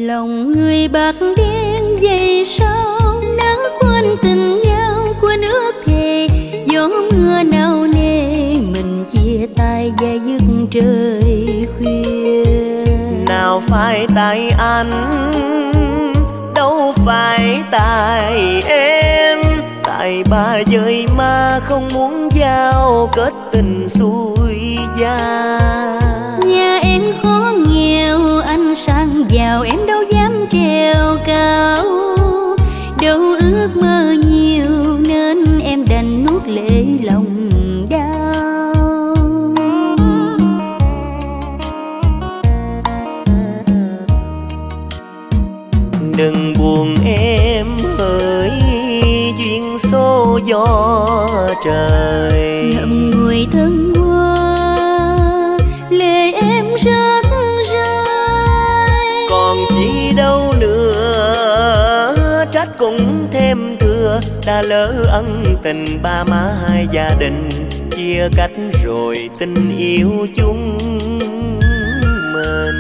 Lòng người bạc đen vậy sao nỡ quên tình nhau quên ước thề, gió mưa nào nề mình chia tay và giấc trời khuya. Nào phải tại anh, đâu phải tại em, tại ba dời mà không muốn giao kết tình xuôi gia. Nhà em khó nghèo anh sang giàu em đâu dám trèo cao, đâu ước mơ nhiều nên em đành nuốt lệ lòng đau. Đừng buồn em hỡi duyên số gió trời, ngậm ngùi thân hoa lệ em rớt rơi. Còn chi đâu nữa trách cũng thêm thừa, đã lỡ ân tình ba má hai gia đình, chia cách rồi tình yêu chúng mình.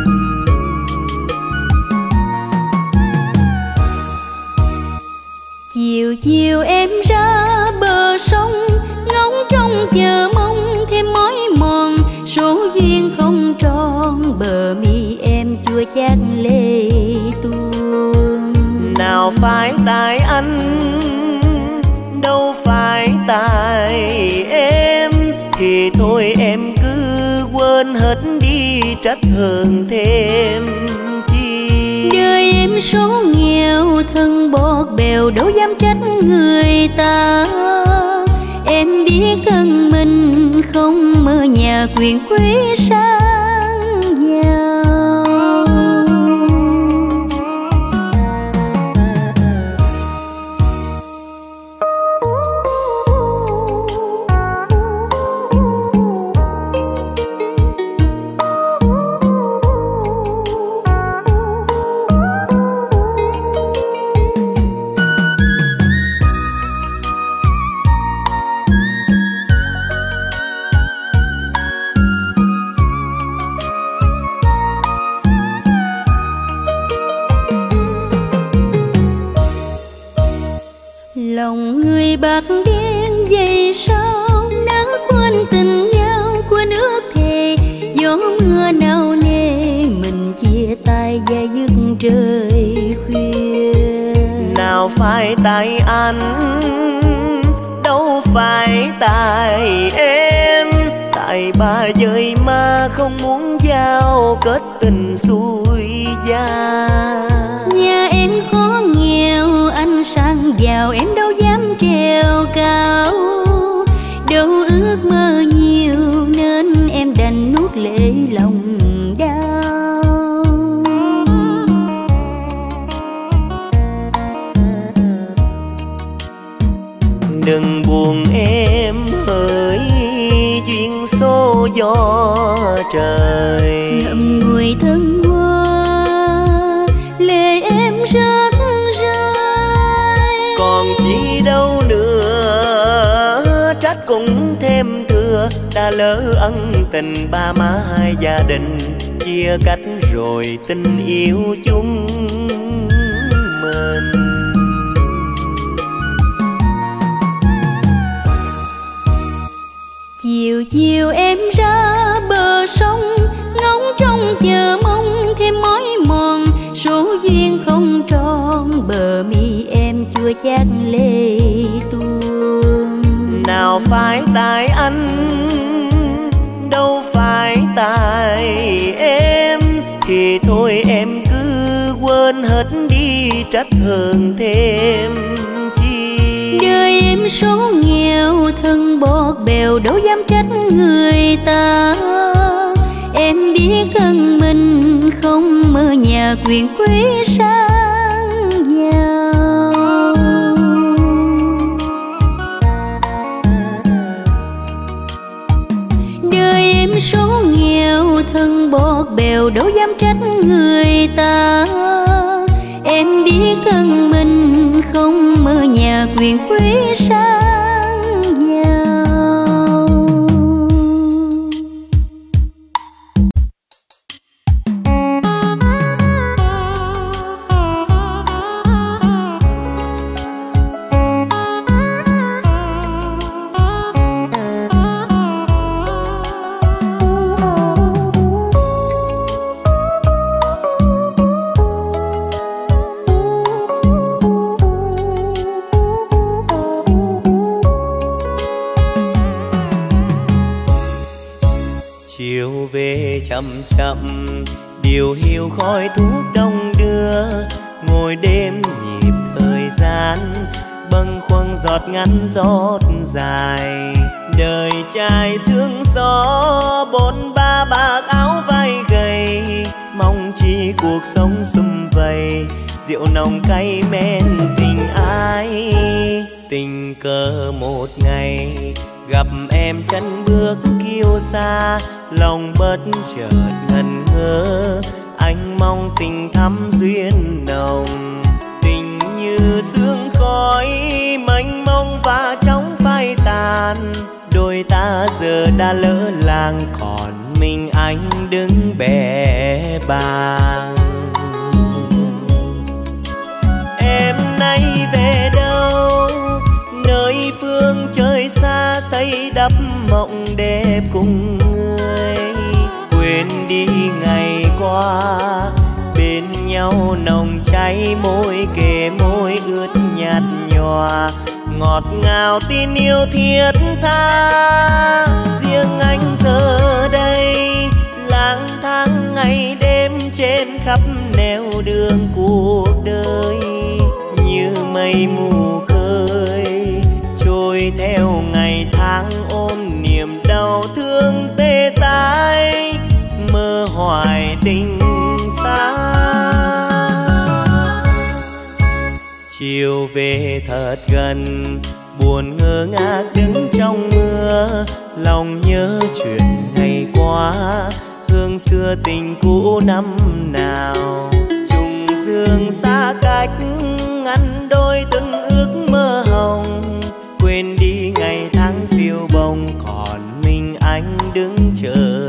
Chiều chiều em ra bờ sông ngóng trông chờ mong thêm mỏi mòn, số duyên không tròn bờ mi em chua chát lệ tuôn. Nào phải tại anh, đâu phải tại em, thì thôi em cứ quên hết đi trách hơn thêm chi. Đời em số nghèo thân bọt bèo đâu dám trách người ta, em biết thân mình không mơ nhà quyền quý sang giàu. Lòng người bạc đen vậy sao nỡ quên tình nhau quên ước thề, gió mưa nào nề mình chia tay và giấc trời khuya. Nào phải tại anh, đâu phải tại em, tại ba dời mà không muốn giao kết tình xuôi gia. Nhà em khó nghèo anh sang giàu em đâu dám trèo cao, đâu ước mơ nhiều nên em đành nuốt lệ lòng đau. Đừng buồn em hỡi duyên số gió trời, ngậm ngùi thân hoa lệ em rớt rơi. còn chi đâu nữa trách cũng thêm thừa, đã lỡ ân tình ba má hai gia đình, chia cách rồi tình yêu chúng mình. Chiều chiều em ra bờ sông ngóng trông chờ mong thêm mỏi mòn, số duyên không tròn bờ mi em chua chát lệ tuôn. Nào phải tại anh, đâu phải tại em, thì thôi em cứ quên hết đi trách hơn thêm chi. Đời em số nghèo thân bọt bèo đâu dám trách người ta, em biết thân mình không mơ nhà quyền quý sang giàu. Đời em số nghèo thân bọt bèo đâu dám trách người ta, em biết thân mình không mơ nhà quyền quý sang giàu. chậm chậm, điều hiu khói thuốc đông đưa, ngồi đêm nhịp thời gian, bâng khuâng giọt ngắn giọt dài. Đời trai sương gió, bôn ba bạc áo vai gầy, mong chi cuộc sống sum vầy, rượu nồng cay men tình ai. Tình cờ một ngày gặp em chân bước kiêu xa, lòng bất chợt ngẩn ngơ, anh mong tình thắm duyên nồng. Tình như sương khói mênh mông và chóng phai tàn, đôi ta giờ đã lỡ làng, còn mình anh đứng bẽ bàng. Em nay về đâu, nơi phương trời xa xây đắp mộng đẹp cùng người. Quên đi ngày qua bên nhau nồng cháy môi kề môi ướt nhạt nhòa, ngọt ngào tin yêu thiết tha. Riêng anh giờ đây lang thang ngày đêm trên khắp nẻo đường cuộc đời, như mây mù khơi trôi theo ngày tháng, ôm niềm đau thương tê tái, mơ hoài tình xa. Chiều về thật gần, buồn ngơ ngác đứng trong mưa, lòng nhớ chuyện ngày qua, hương xưa tình cũ năm nào. Trùng dương xa cách ngăn đôi từng ước mơ hồng, quên đi ngày tháng phiêu bồng, còn mình anh đứng chờ.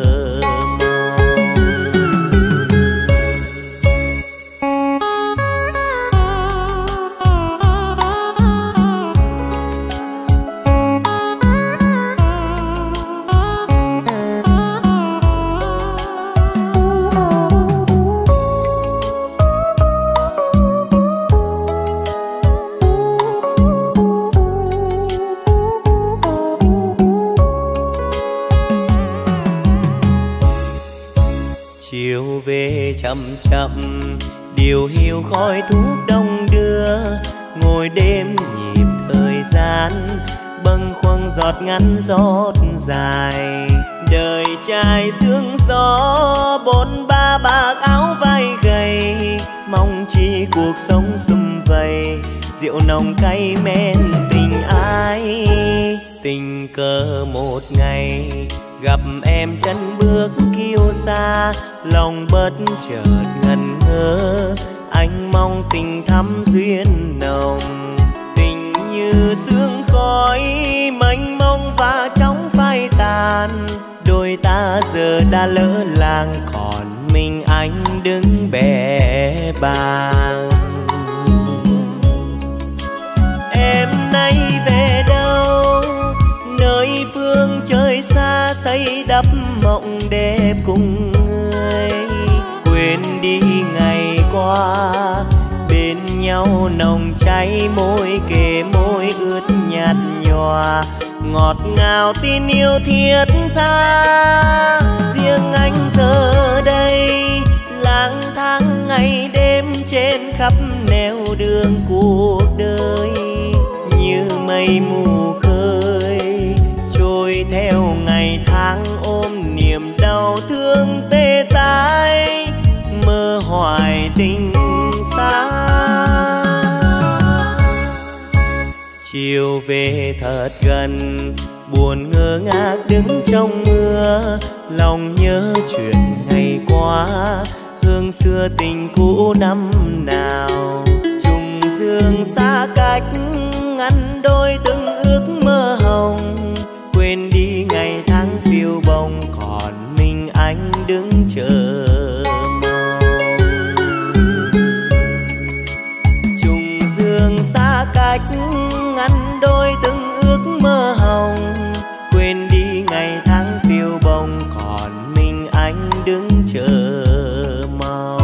Chậm chậm, điều hiu khói thuốc đông đưa, ngồi đêm nhịp thời gian, bâng khuâng giọt ngắn giọt dài. Đời trai sương gió, bôn ba bạc áo vai gầy, mong chi cuộc sống sum vầy, rượu nồng cay men tình ai. Tình cờ một ngày gặp em chân bước kiêu xa, lòng bất chợt ngẩn ngơ, anh mong tình thắm duyên nồng. Tình như sương khói mênh mông và chóng phai tàn, đôi ta giờ đã lỡ làng, còn mình anh đứng bẽ bàng. Em nay về đâu, nơi phương trời xa xây đắp mộng đẹp cùng người. Quên đi ngày qua bên nhau nồng cháy môi kề môi ướt nhạt nhòa, ngọt ngào tin yêu thiết tha. Riêng anh giờ đây lang thang ngày đêm trên khắp nẻo đường cuộc đời, như mây mù khơi trôi theo ngày tháng, ôm niềm đau thương tê tái, mơ hoài tình xa. Chiều về thật gần, buồn ngơ ngác đứng trong mưa, lòng nhớ chuyện ngày qua, hương xưa tình cũ năm nào. Trùng dương xa cách ngăn đôi từng ước mơ hồng, quên đi ngày tháng phiêu bồng, còn mình anh đứng chờ mong. Trùng dương xa cách ngăn đôi từng ước mơ hồng, quên đi ngày tháng phiêu bồng, còn mình anh đứng chờ mong.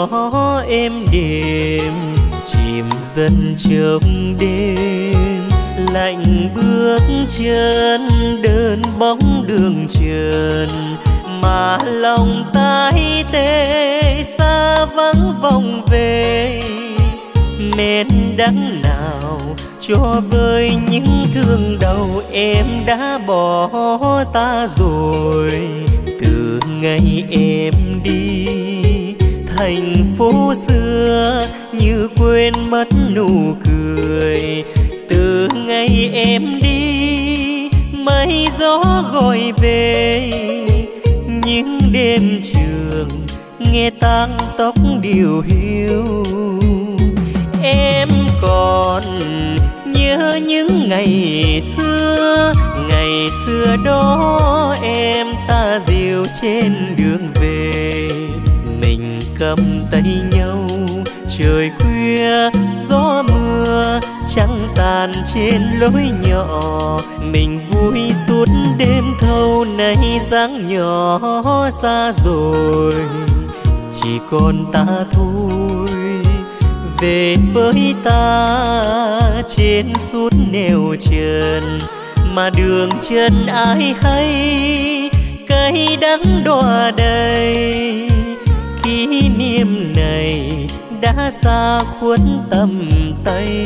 gió êm đềm chìm dần trong đêm, lạnh bước chân đơn bóng đường trần mà lòng tay tê xa vắng vòng về. Mến đắng nào cho vơi những thương đau em đã bỏ ta rồi. Từ ngày em đi thành phố xưa như quên mất nụ cười. Từ ngày em đi mây gió gọi về, những đêm trường nghe tang tóc điều hiu. Em còn nhớ những ngày xưa đó em ta dìu trên đường về. Mình cầm tay nhau trời khuya gió mưa trăng tàn trên lối nhỏ. Mình vui suốt đêm thâu nay dáng nhỏ xa rồi, chỉ còn ta thôi. Về với ta trên suốt nẻo trần mà đường chân ai hay cay đắng đọa đầy. Kỷ niệm này đã xa khuất tầm tay.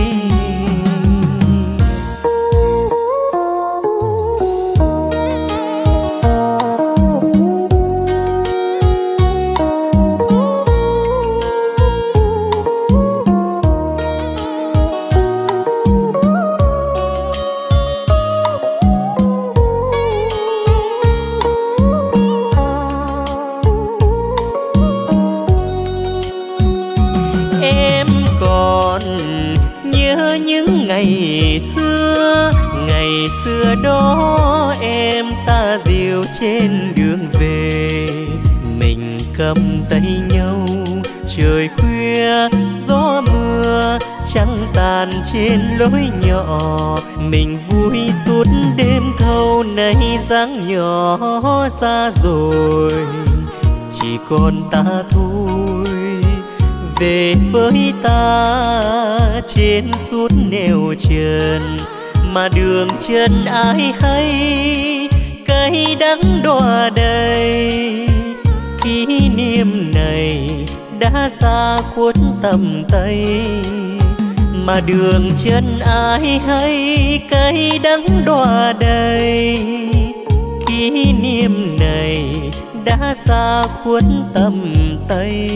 Ngày xưa đó em ta dìu trên đường về. Mình cầm tay nhau trời khuya gió mưa trăng tàn trên lối nhỏ. Mình vui suốt đêm thâu nay dáng nhỏ xa rồi, chỉ còn ta thôi. Về với ta trên suốt nẻo trần mà đường chân ai hay cay đắng đọa đầy. Kỷ niệm này đã xa khuất tầm tay mà đường chân ai hay cay đắng đọa đầy. Kỷ niệm này đã xa khuất tầm tay.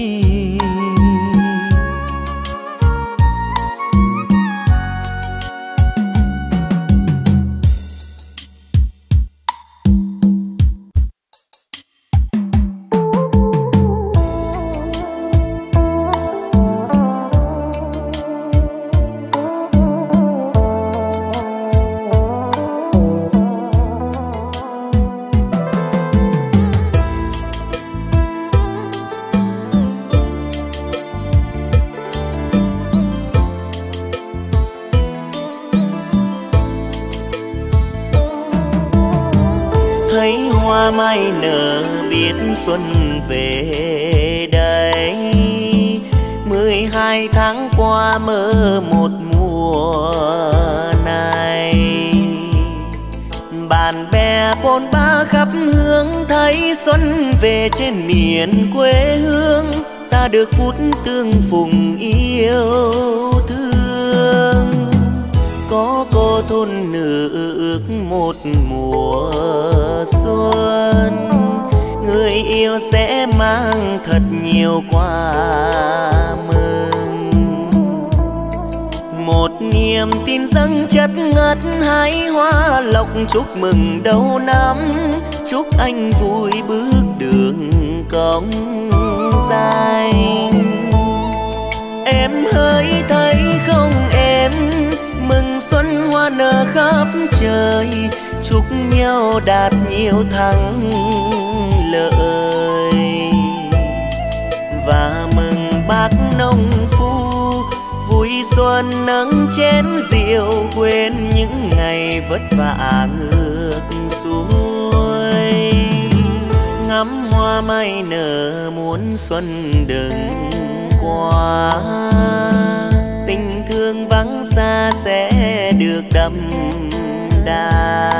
Mai nở biết xuân về đây. 12 tháng qua mơ một mùa này. Bạn bè bôn ba khắp hướng thấy xuân về trên miền quê hương. Ta được phút tương phùng yêu thương. Có cô thôn nữ ước một mùa xuân. Người yêu sẽ mang thật nhiều quà mừng. Một niềm tin dâng chất ngất hái hoa lộc chúc mừng đầu năm. Chúc anh vui bước đường cong dài. Em hỡi thấy không em, mừng xuân hoa nở khắp trời. Chúc nhau đạt nhiều thắng lợi và mừng bác nông phu vui xuân nâng chén rượu. Quên những ngày vất vả ngược xuôi. ngắm hoa mai nở muôn xuân đừng qua. Tình thương vắng xa sẽ được đậm đà.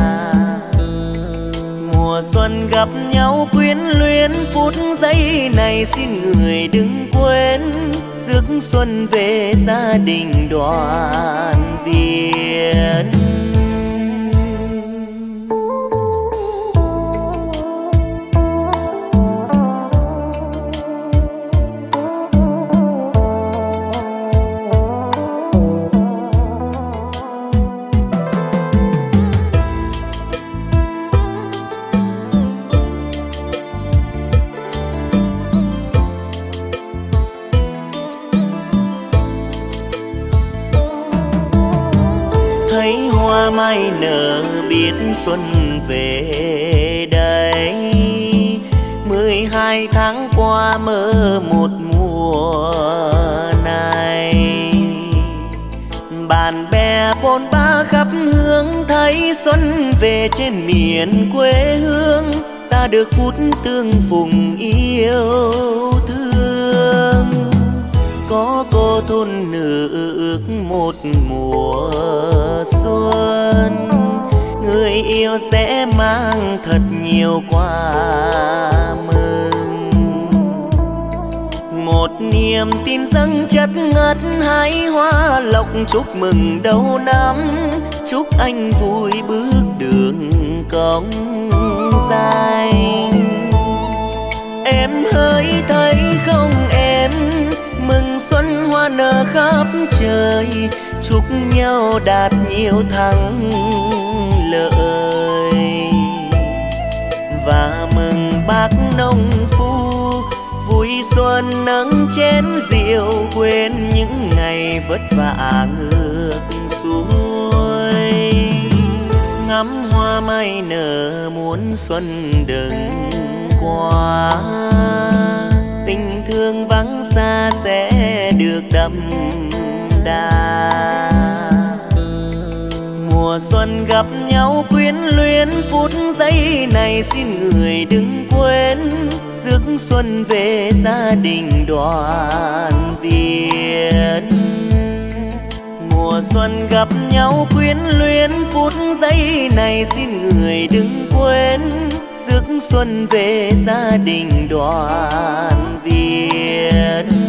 Mùa xuân gặp nhau quyến luyến, phút giây này xin người đừng quên. Rước xuân về gia đình đoàn viên. Thấy hoa mai nở biết xuân về đây. 12 tháng qua mơ một mùa này. Bạn bè bôn ba khắp hướng, thấy xuân về trên miền quê hương. Ta được phút tương phùng yêu thương. Có cô thôn nữ ước một mùa xuân. Người yêu sẽ mang thật nhiều quà mừng. Một niềm tin dâng chất ngất, hái hoa lộc chúc mừng đầu năm. Chúc anh vui bước đường cong dài. Em hỡi thấy không em, mừng xuân hoa nở khắp trời. Chúc nhau đạt nhiều thắng lợi. Và mừng bác nông phu vui xuân nâng chén rượu. Quên những ngày vất vả ngược xuôi. Ngắm hoa mai nở muôn xuân đừng qua. Tình thương vắng xa sẽ được đậm đà. Mùa xuân gặp nhau quyến luyến, phút giây này xin người đừng quên. Rước xuân về gia đình đoàn viên. Mùa xuân gặp nhau quyến luyến, phút giây này xin người đừng quên. Rước xuân về gia đình đoàn viên.